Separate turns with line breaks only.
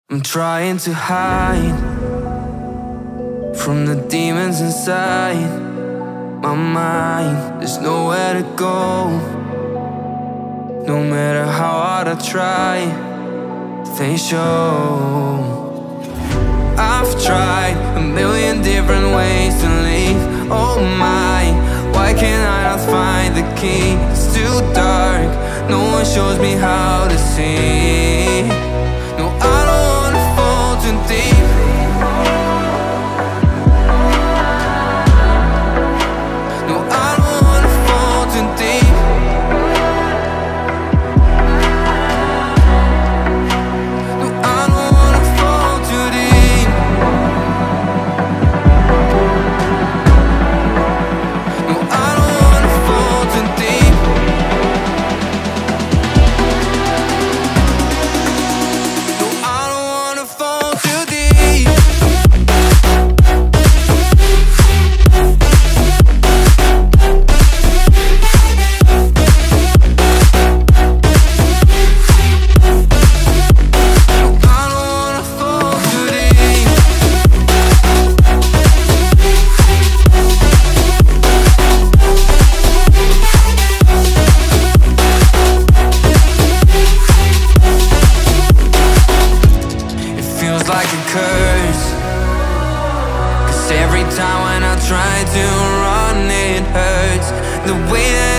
I'm trying to hide from the demons inside my mind. There's nowhere to go, no matter how hard I try, they show. I've tried a million different ways to leave. Oh my, why can't I not find the key? It's too dark, no one shows me how to see. No, I don't wanna fall too deep. No, I don't wanna fall too deep. No, I don't wanna fall too deep. No, I don't wanna fall too deep. No, I don't wanna fall too deep. Like a curse, 'cause every time when I try to run it hurts. The way that